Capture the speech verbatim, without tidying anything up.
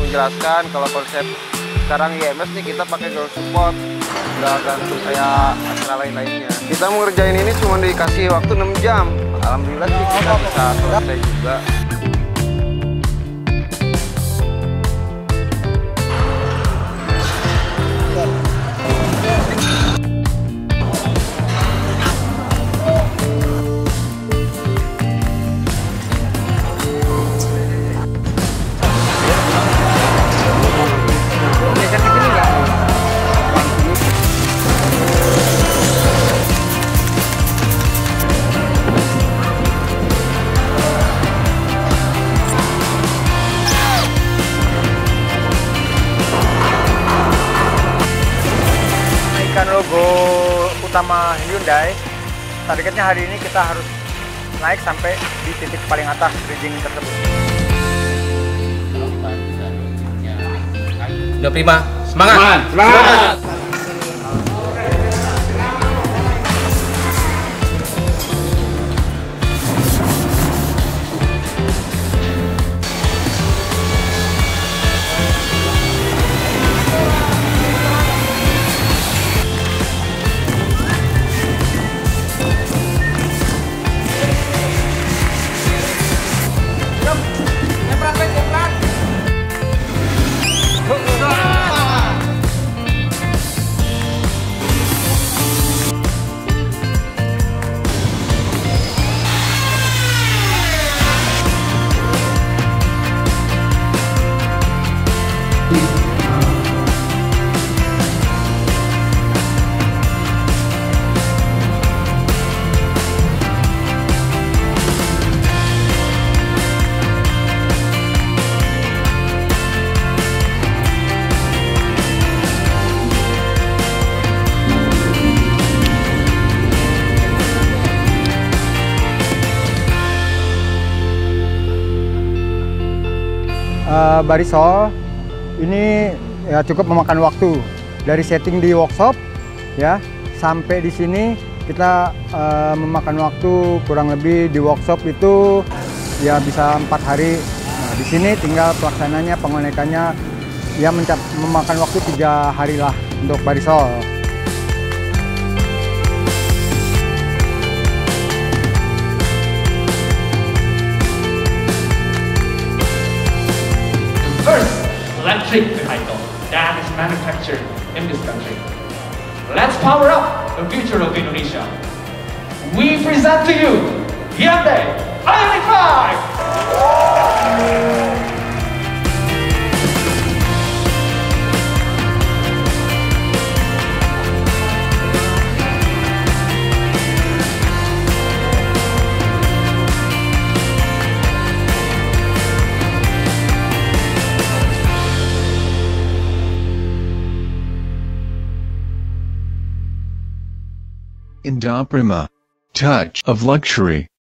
menjelaskan kalau konsep sekarang I M S nih kita pakai ground support, nggak gantung kayak acara lain-lainnya. Kita mengerjain ini cuma dikasih waktu enam jam. Alhamdulillah sih kita bisa selesai juga. Logo utama Hyundai, targetnya hari ini kita harus naik sampai di titik paling atas bridging tersebut. Udah prima, semangat! Semangat! Semangat! Uh, Barisol ini ya cukup memakan waktu dari setting di workshop ya sampai di sini kita uh, memakan waktu kurang lebih di workshop itu ya bisa empat hari. Nah, di sini tinggal pelaksananya pengonekannya ya memakan waktu tiga hari lah untuk Barisol. First, electric vehicle that is manufactured in this country. Let's power up the future of Indonesia. We present to you Hyundai Ioniq five! Indoprima. Touch of luxury.